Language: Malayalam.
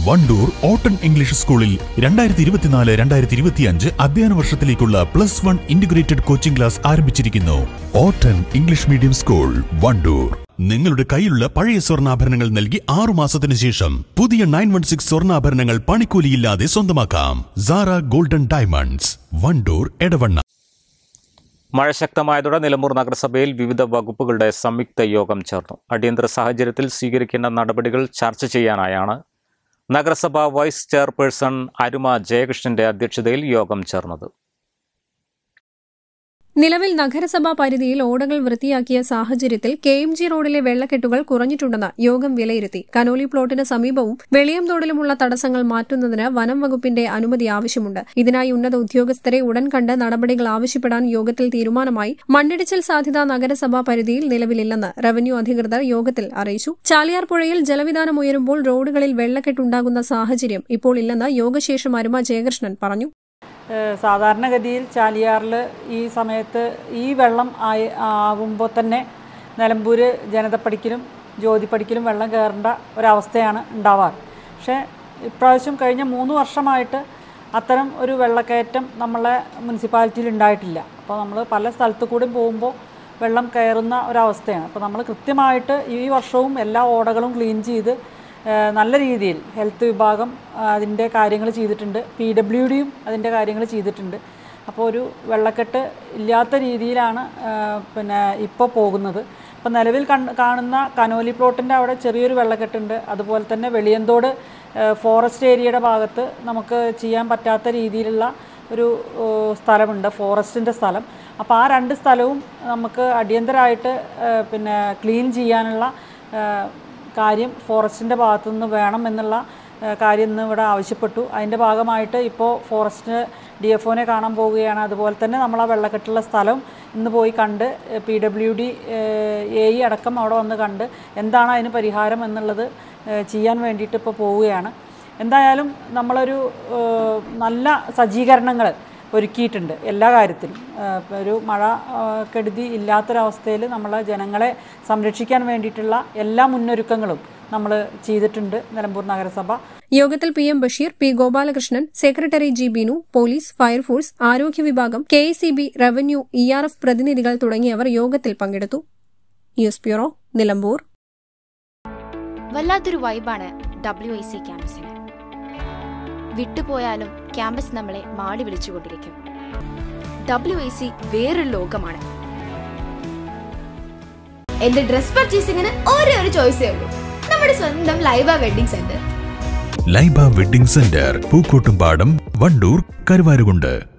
വണ്ടൂർ ഓട്ടൺ ഇംഗ്ലീഷ് സ്കൂളിൽ 2024-2025 അധ്യയന വർഷത്തിലേക്കുള്ള +1 ഇന്റഗ്രേറ്റഡ് കോച്ചിംഗ് ക്ലാസ് ആരംഭിച്ചിരിക്കുന്നു. ഓട്ടൺ ഇംഗ്ലീഷ് മീഡിയം സ്കൂൾ, വണ്ടൂർ. നിങ്ങളുടെ കയ്യിലുള്ള പഴയ സ്വർണ്ണാഭരണങ്ങൾ നൽകി 6 മാസത്തിനു ശേഷം പുതിയ 916 സ്വർണ്ണാഭരണങ്ങൾ പണിക്കൂലിയില്ലാതെ സ്വന്തമാക്കാം. Sara golden diamonds, Wandoor, Edavanna. മഴ ശക്തമായതോടെ നിലമ്പൂർ നഗരസഭയിൽ വിവിധ വകുപ്പുകളുടെ സംയുക്ത യോഗം ചേർന്നു. അടിയന്തര സാഹചര്യത്തിൽ സ്വീകരിക്കേണ്ട നടപടികൾ ചർച്ച ചെയ്യാനായാണ് നഗരസഭ വൈസ് ചെയർപേഴ്സൺ അരുമ ജയകൃഷ്ണന്റെ അധ്യക്ഷതയിൽ യോഗം ചേർന്നത്. നിലവിൽ നഗരസഭാ പരിധിയിൽ ഓടകൾ വൃത്തിയാക്കിയ സാഹചര്യത്തിൽ KMG റോഡിലെ വെള്ളക്കെട്ടുകൾ കുറഞ്ഞിട്ടുണ്ടെന്ന് യോഗം വിലയിരുത്തി. കനോലി പ്ലോട്ടിന് സമീപവും വെളിയംതോടിലുമുള്ള തടസ്സങ്ങൾ മാറ്റുന്നതിന് വനം വകുപ്പിന്റെ അനുമതി ആവശ്യമുണ്ട്. ഇതിനായി ഉന്നത ഉദ്യോഗസ്ഥരെ ഉടൻ കണ്ട് നടപടികൾ ആവശ്യപ്പെടാൻ യോഗത്തിൽ തീരുമാനമായി. മണ്ണിടിച്ചിൽ സാധ്യത നഗരസഭാ പരിധിയിൽ നിലവിലില്ലെന്ന് റവന്യൂ അധികൃതർ യോഗത്തിൽ അറിയിച്ചു. ചാലിയാർ പുഴയിൽ ജലവിധാനം ഉയരുമ്പോൾ റോഡുകളിൽ വെള്ളക്കെട്ടുണ്ടാകുന്ന സാഹചര്യം ഇപ്പോൾ ഇല്ലെന്ന് യോഗശേഷം അരുമ ജയകൃഷ്ണൻ പറഞ്ഞു. സാധാരണഗതിയിൽ ചാലിയാറിൽ ഈ സമയത്ത് ഈ വെള്ളം ആകുമ്പോൾ തന്നെ നിലമ്പൂർ ജനതപ്പടിക്കലും ജ്യോതിപ്പടിക്കലും വെള്ളം കയറേണ്ട ഒരവസ്ഥയാണ് ഉണ്ടാവാറ്. പക്ഷേ ഇപ്രാവശ്യം കഴിഞ്ഞ 3 വർഷമായിട്ട് അത്തരം ഒരു വെള്ളക്കയറ്റം നമ്മളെ മുനിസിപ്പാലിറ്റിയിൽ ഉണ്ടായിട്ടില്ല. അപ്പോൾ നമ്മൾ പല സ്ഥലത്തു കൂടി പോകുമ്പോൾ വെള്ളം കയറുന്ന ഒരവസ്ഥയാണ്. അപ്പോൾ നമ്മൾ കൃത്യമായിട്ട് ഈ വർഷവും എല്ലാ ഓടകളും ക്ലീൻ ചെയ്ത് നല്ല രീതിയിൽ ഹെൽത്ത് വിഭാഗം അതിൻ്റെ കാര്യങ്ങൾ ചെയ്തിട്ടുണ്ട്. PWDയും അതിൻ്റെ കാര്യങ്ങൾ ചെയ്തിട്ടുണ്ട്. അപ്പോൾ ഒരു വെള്ളക്കെട്ട് ഇല്ലാത്ത രീതിയിലാണ് ഇപ്പോൾ പോകുന്നത്. ഇപ്പോൾ നിലവിൽ കാണുന്ന കനോലി പ്ലോട്ടിൻ്റെ അവിടെ ചെറിയൊരു വെള്ളക്കെട്ടുണ്ട്. അതുപോലെ തന്നെ വെളിയന്തോട് ഫോറസ്റ്റ് ഏരിയയുടെ ഭാഗത്ത് നമുക്ക് ചെയ്യാൻ പറ്റാത്ത രീതിയിലുള്ള ഒരു സ്ഥലമുണ്ട്, ഫോറസ്റ്റിൻ്റെ സ്ഥലം. അപ്പോൾ ആ 2 സ്ഥലവും നമുക്ക് അടിയന്തരമായിട്ട് ക്ലീൻ ചെയ്യാനുള്ള കാര്യം ഫോറസ്റ്റിൻ്റെ ഭാഗത്തുനിന്ന് വേണം എന്നുള്ള കാര്യം ഇന്ന് ഇവിടെ ആവശ്യപ്പെട്ടു. അതിൻ്റെ ഭാഗമായിട്ട് ഇപ്പോൾ ഫോറസ്റ്റ് DFOനെ കാണാൻ പോവുകയാണ്. അതുപോലെ തന്നെ നമ്മൾ ആ വെള്ളക്കെട്ടുള്ള സ്ഥലം ഇന്ന് പോയി കണ്ട് PWD AE അടക്കം അവിടെ വന്ന് കണ്ട് എന്താണ് അതിന് പരിഹാരം എന്നുള്ളത് ചെയ്യാൻ വേണ്ടിയിട്ട് ഇപ്പോൾ പോവുകയാണ്. എന്തായാലും നമ്മളൊരു നല്ല സജ്ജീകരണങ്ങൾ ഒരുക്കിയിട്ടുണ്ട് എല്ലാ കാര്യത്തിലും. ഒരു മഴ കെടുതി ഇല്ലാത്തൊരവസ്ഥയിൽ നമ്മളെ ജനങ്ങളെ സംരക്ഷിക്കാൻ വേണ്ടിയിട്ടുള്ള എല്ലാ മുന്നൊരുക്കങ്ങളും നമ്മൾ ചെയ്തിട്ടുണ്ട് നിലമ്പൂർ നഗരസഭ. യോഗത്തിൽ PM Basheer, P Gopalakrishnan, secretary G Binu, police, fire force, ആരോഗ്യ വിഭാഗം, KSEB, റവന്യൂ, ERF പ്രതിനിധികൾ തുടങ്ങിയവർ യോഗത്തിൽ പങ്കെടുത്തു. News bureau, Nilambur. വല്ലാത്തൊരു വൈബാണ് WIC ക്യാമ്പസിന്. വിട്ടുപോയാലും ക്യാമ്പസ് നമ്മളെ മാടി വിളിച്ചുകൊണ്ടിരിക്കും. WIC വേറൊരു ലോകമാണ്. എന്റെ ഡ്രസ് പർച്ചേസിംഗിന് ഒരേ ഒരു ചോയ്സേ ഉള്ളൂ, നമ്മുടെ സ്വന്തം Laiba wedding centre. Laiba wedding centre, Pookkottumpadam, Wandoor, Karuvarakundu.